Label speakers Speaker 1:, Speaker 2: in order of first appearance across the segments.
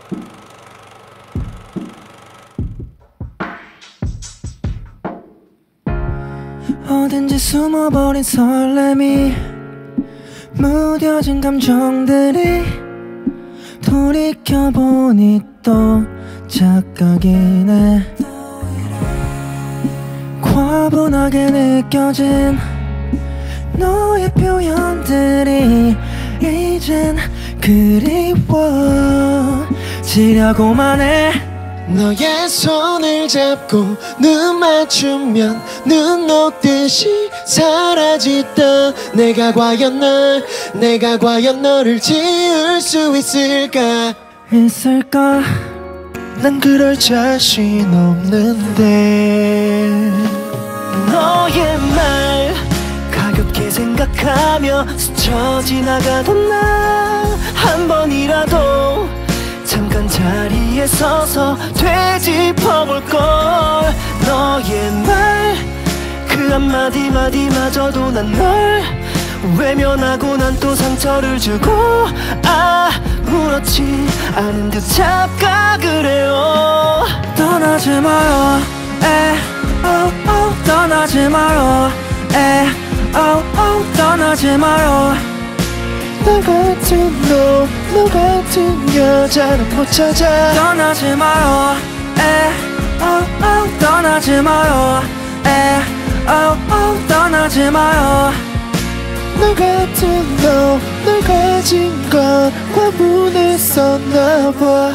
Speaker 1: 어딘지 숨어버린 설렘이 무뎌진 감정들이 돌이켜보니 또 착각이네. 과분하게 느껴진 너의 표현들이 이젠 그리워지려고만 해.
Speaker 2: 너의 손을 잡고 눈 맞추면 눈 녹듯이 사라지던 내가 과연 너를 지울 수 있을까? 난 그럴 자신 없는데.
Speaker 1: 너의 말 가볍게 생각하며 스쳐 지나가던 나 한 번이라도 잠깐 자리에 서서 되짚어볼걸. 너의 말 그 한마디마디마저도 난 널 외면하고 난 또 상처를 주고 아무렇지 않은 듯 착각을 해요. 떠나지 마요 떠나지 마요 떠나지 마요.
Speaker 2: 너 같은 너 같은 여자는 못 찾아.
Speaker 1: 떠나지 마요 떠나지 마요 떠나지 마요.
Speaker 2: 너 같은 널 가진 건 과분했었나 봐.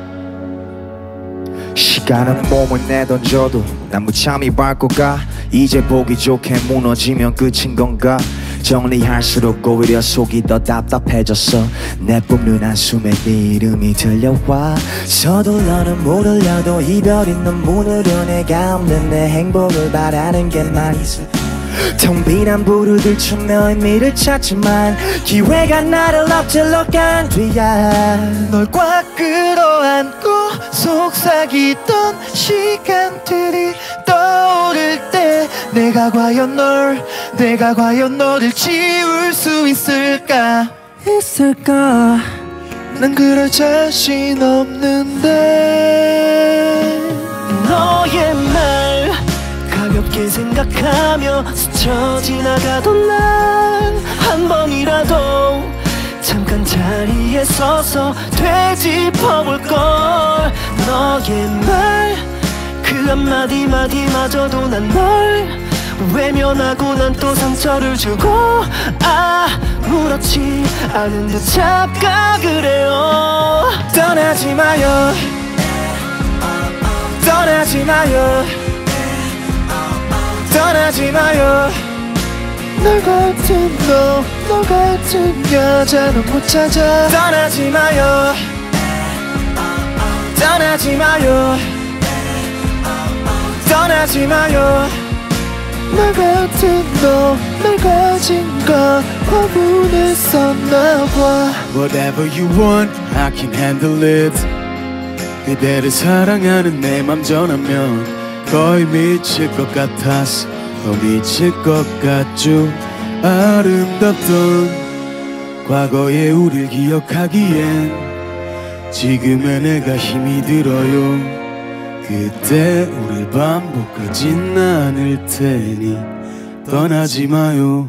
Speaker 3: 시간은 몸을 내던져도 난 무참히 밟고 가. 이제 보기 좋게 무너지면 끝인 건가. 정리할수록 오히려 속이 더 답답해졌어. 내뿜는 한숨에 네 이름이 들려와. 서둘러는 못 흘려도 이별인 눈물으로 내가 없는 내 행복을 바라는 게 말이지. 텅 빈 안부를 들추며 의미를 찾지만 기회가 나를 엎질러 간 뒤야.
Speaker 2: 널 꽉 끌어안고 속삭이던 시간들이 떠오를 때 내가 과연 너를 지울 수 있을까? 난 그럴 자신 없는데.
Speaker 1: 너의 말 가볍게 생각하며 스쳐 지나가던 날 한 번이라도 잠깐 자리에 서서 되짚어볼걸. 너의 말 그 한마디마디마저도 난 널 외면하고 난 또 상처를 주고 아무렇지 않은 듯 착각을 해요.
Speaker 2: 떠나지 마요 떠나지 마요 떠나지 마요. 너 같은 여자는 못 찾아.
Speaker 1: 떠나지 마요 떠나지 마요 떠나지 마요.
Speaker 2: 너 같은 널 가진 건 과분했었나 봐.
Speaker 4: Whatever you want, I can handle it. 그대를 사랑하는 내 맘 전하면 거의 미칠 것 같았어. 더 미칠 것 같죠. 아름답던 과거의 우릴 기억하기엔 지금의 내가 힘이 들어요. 그때 우릴 반복하진 않을 테니 떠나지 마요.